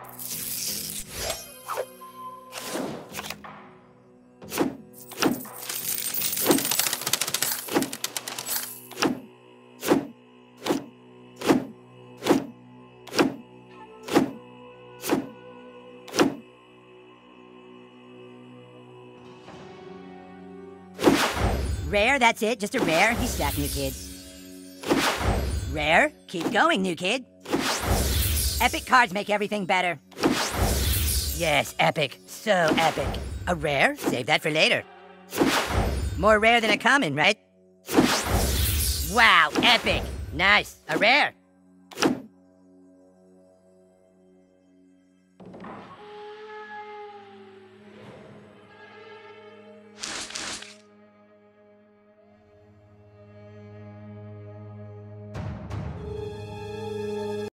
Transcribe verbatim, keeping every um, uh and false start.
Rare, that's it, just a rare. You suck, new kid. Rare, keep going, new kid. Epic cards make everything better. Yes, epic, so epic. A rare? Save that for later. More rare than a common, right? Wow, epic. Nice, a rare.